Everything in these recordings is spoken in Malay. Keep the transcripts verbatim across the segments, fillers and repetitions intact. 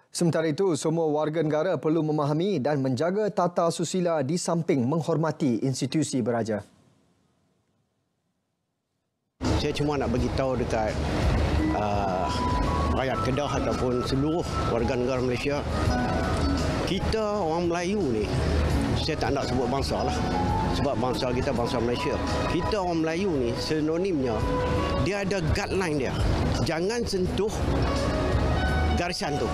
Sementara itu, semua warga negara perlu memahami dan menjaga tata susila di samping menghormati institusi beraja. Saya cuma nak bagi tahu dekat uh, rakyat Kedah ataupun seluruh warga negara Malaysia, kita orang Melayu ni, saya tak nak sebut bangsa lah, sebab bangsa kita bangsa Malaysia. Kita orang Melayu ni sinonimnya, dia ada guideline dia. Jangan sentuh garisan tu.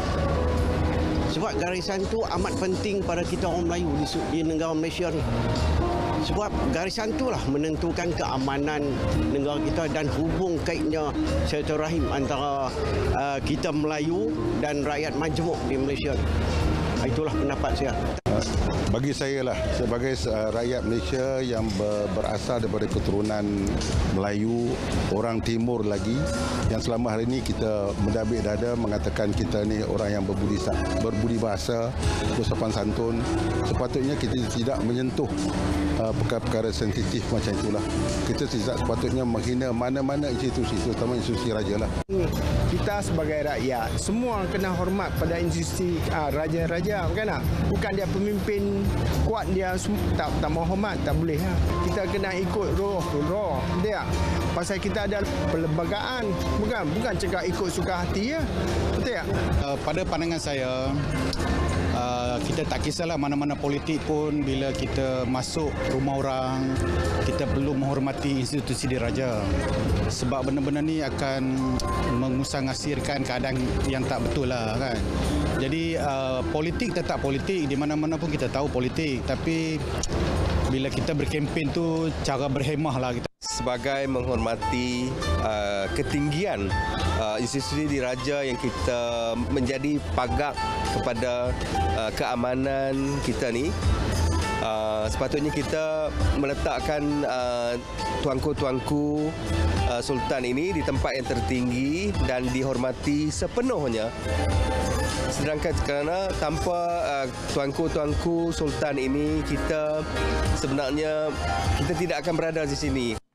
Sebab garisan tu amat penting pada kita orang Melayu di, di negara Malaysia ni. Sebab garisan itulah menentukan keamanan negara kita dan hubung kaitnya silaturahim antara uh, kita Melayu dan rakyat majmuk di Malaysia. Itulah pendapat saya. Bagi saya lah, sebagai rakyat Malaysia yang berasal daripada keturunan Melayu, orang Timur lagi, yang selama hari ini kita mendabik dada mengatakan kita ni orang yang berbudi, berbudi bahasa, bersopan santun, sepatutnya kita tidak menyentuh perkara-perkara sensitif macam itulah. Kita tidak sepatutnya menghina mana-mana institusi, terutama institusi raja lah. Kita sebagai rakyat, semua kena hormat pada institusi uh, raja-raja, bukan tak? Bukan dia pemimpin kuat, dia tak, tak mau hormat, tak boleh. Ha? Kita kena ikut roh, roh. Dia, pasal kita ada perlembagaan, bukan bukan cakap ikut suka hati ya. Betul tak? Uh, pada pandangan saya, uh, kita tak kisahlah mana-mana politik pun, bila kita masuk rumah orang, kita perlu menghormati institusi diraja. Sebab benda-benda ni akan mengusang-asirkan keadaan yang tak betul lah kan. Jadi uh, politik tetap politik, di mana-mana pun kita tahu politik, tapi bila kita berkempen tu cara berhemah lah kita. Sebagai menghormati uh, ketinggian uh, institusi diraja yang kita menjadi pagak kepada uh, keamanan kita ni, uh, sepatutnya kita meletakkan uh, tuanku-tuanku uh, Sultan ini di tempat yang tertinggi dan dihormati sepenuhnya. Sedangkan kerana tanpa uh, tuanku-tuanku Sultan ini, kita sebenarnya kita tidak akan berada di sini.